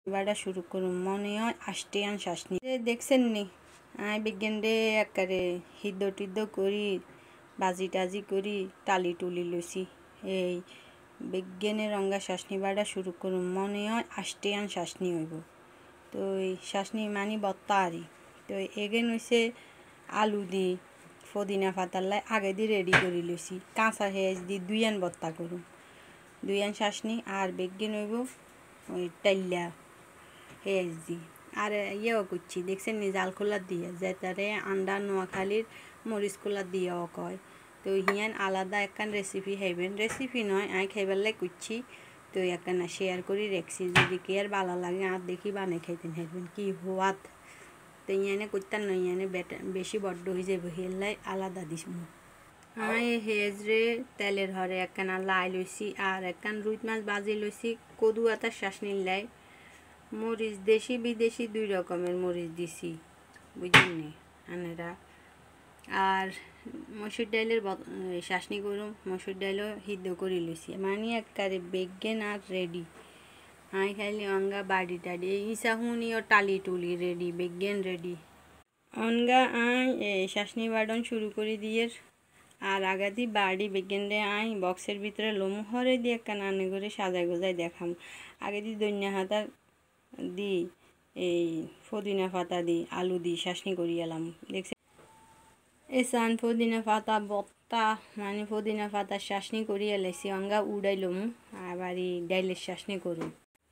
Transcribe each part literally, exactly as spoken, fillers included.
বাড়া শুরু করুন মনে হয় আষ্টিয়ান শাসনি দেখছেন নি আই বিজ্ঞান রে একারে হিদ্দ টিদ্দ করি বাজি টাজি করি টালি টুলি লইছি এই বিজ্ঞানের রঙ্গা শাসনি বাড়া শুরু করুন মনে হয় আষ্টিয়ান শাসনি হইব তো এই শাসনি মানি বত্তারি তো এগেন হইছে আলু দি ফদিনা পাতাল্লাই আগে দি রেডি করে লইছি কাঁচা হেঁচ দি দুইয়ান বত্তা করুন দুইয়ান শাসনি আর বিজ্ঞান হইব ওই টাইল্লা হেঁচ দি আর ইয়েও করছি দেখছেন নি জাল খোলা দিয়ে যেটারে আন্ডা নোয়াখালীর মরিচ খোলা দিয়েও কয় তো হিয়ান আলাদা একখান রেসিপি খাইবেন রেসিপি নয় আমি খাইবার লাই করছি তো একখানা শেয়ার করে রেখছি যদি কি আর ভালো লাগে আর দেখি বানিয়ে খাইতেন খাইবেন কি হওয়াত তো ইয়ানে করতেন না ইয়ানে বেশি বড্ড হয়ে যাবে হেলাই আলাদা দিস আমি হেজরে তেলের হরে একখানা লাই লইছি আর একখান রুই মাছ বাজি লইছি কদু আতার শাসনি লাই মরিচ দেশি বিদেশি দুই রকমের মরিচ দিছি বুঝলেন নি আনেরা আর মসুর ডাইলের শাসনি করুম মসুর ডাইলও সিদ্ধ করে লইছি মানে একবারে বেগেন আর রেডি আই খাইলি অঙ্গা বাড়ি টাড়ি ইসা হুনিও টালি টুলি রেডি বেগেন রেডি অঙ্গা আই শাসনি বাড়ন শুরু করে দিয়ে আর আগাদি বাড়ি বেগেন রে আই বক্সের ভিতরে লোমু হরে দিয়ে একটা নানে করে সাজাই গোজাই দেখাম আগে দি দৈন্যা হাতার দি এই ফদিনা পাতা দি আলু দি শাসনি করি এলাম দেখছি এই সান ফদিনা পাতা বত্তা মানে ফদিনা পাতা শাসনি করি এলাইছি অঙ্গা উড়াইলম আবার এই ডাইলের শাসনি করুন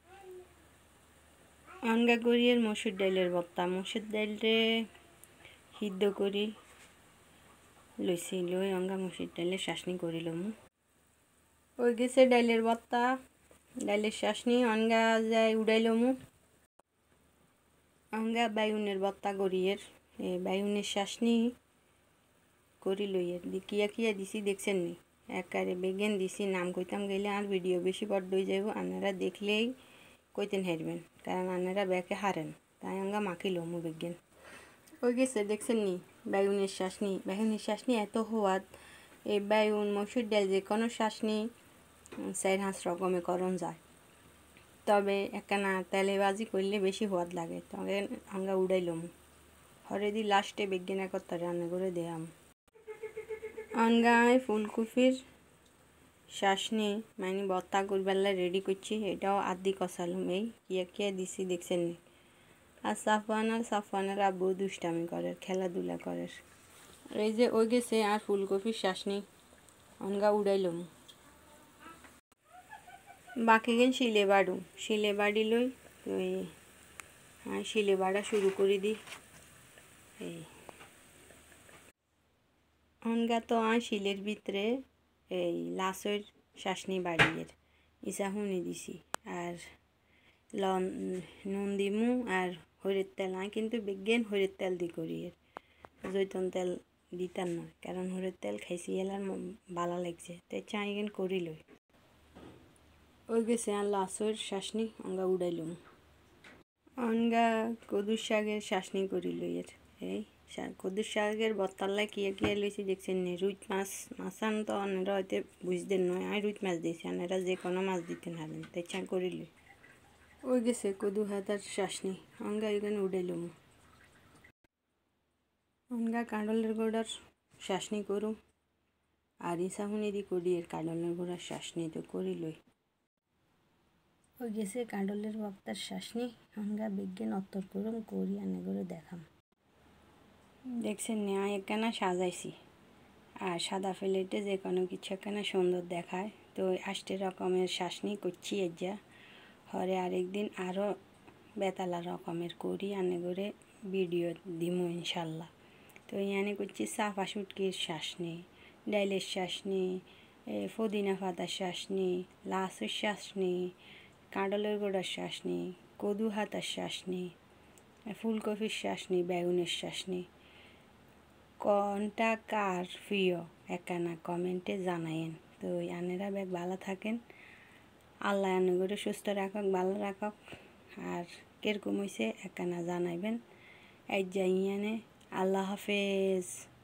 অঙ্গা করিয়ের মসুর ডাইলের বত্তা মসুর ডাইলরে সিদ্ধ করি লইছি লই অঙ্গা মসুর ডাইলের শাসনি করিলম ওই গেছে ডাইলের বত্তা ডাইলের শাসনি অঙ্গা যায় উড়াইলম অঙ্গা বাইউনের বত্তা করিয়ের এই বাইউনের শাসনি করি লইয়ের দি কিয়া কিয়া দিছি দেখছেন নি একারে বেগেন দিছি নাম কইতাম গেলে আর ভিডিও বেশি বড় হয়ে যাব আপনারা দেখলেই কইতেন হারবেন কারণ আপনারা ব্যাকে হারেন তাই অঙ্গা মাখিল মু বেগেন ওই গেছে দেখছেন নি বাইউনের শাসনি বাইউনের শাসনি এত হওয়াত এই বাইউন মসুর ডাল যে কোনো শাসনি চার হাঁস রকমে করণ যায় তবে একখানা তেলে বাজি করলে বেশি হওয়াত লাগে তবে অঙ্গা উড়াইলম হরে দি লাস্টে বেগেন একত্র রান্না করে দেয়াম অনগায় ফুলকপির শাসনি মানে বত্তা করবার রেডি করছি এটাও আদি কষালুম এই কিয়া কিয়া দিছি দেখছেন নি আর সাফওয়ান আর সাফওয়ানের আব্বু দুষ্টামি করে খেলাধুলা করে এই যে ওই গেছে আর ফুলকপির শাসনি অনগা উড়াইলুম বাকি গেন শিলে বাড়ু শিলে বাড়ি লই ওই হ্যাঁ শিলে বাড়া শুরু করে দিই এই অনগা তো আয় শিলের ভিতরে এই লাসের শাসনি বাড়িয়ের ইসা হুনি দিছি আর লন নুন দিমু আর হরের তেল আয় কিন্তু বিজ্ঞান হরের তেল দি করি এর জৈতন তেল দিতাম নয় কারণ হরের তেল খাইছি এলার ভালো লাগছে তাই চাই গেন করি লই ওই গেছে আর লাসের শাসনি অঙ্গা উড়াইলুম অনগা কদুর শাকের শাসনি করি লইয়ের এই কদুর শাকের বত্তাল্লায় কিয়া কিয়া লইছি দেখছেন নি রুই মাছ মাছান তো অনেরা হয়তো বুঝতেন নয় আমি রুই মাছ দিয়েছি অনেরা যে কোনো মাছ দিতেন হারেন তাই চা করি লই ওই গেছে কদু হাতার শাসনি অঙ্গা এখানে উড়াইলুম অঙ্গা কাঁডলের গোড়ার শাসনি করুম আর ইসাহুনি দি করি এর কাঁডলের গোড়ার শাসনি তো করি লই ওই গেছে কাঁডলের বক্তার শাসনি অঙ্গা বিজ্ঞান অত্তর করুম করি আনে করে দেখাম দেখছেন নি আমি একখানা সাজাইছি আর সাদা প্লেটে যে কোনো কিছু একখানা সুন্দর দেখায় তো আষ্টে রকমের শাসনি করছি এর যা হরে আরেকদিন আরও বেতালা রকমের করি আনে করে ভিডিও দিমু ইনশাল্লাহ তো ইয়ানে করছি চাপা শুটকির শাসনি ডাইলের শাসনি ফদিনা পাতার শাসনি লাসের শাসনি কাঁডলের গোড়ার শাসনি কদু হাতার শাসনি ফুলকপির শাসনি বেগুনের শাসনি কোনটা কার প্রিয় একখানা কমেন্টে জানায়েন তো আনেরা ব্যাগ ভালো থাকেন আল্লাহ আনে করে সুস্থ রাখক ভালো রাখক আর কিরকম হয়েছে একখানা জানাইবেন এই যাইয়ানে আল্লাহ হাফেজ।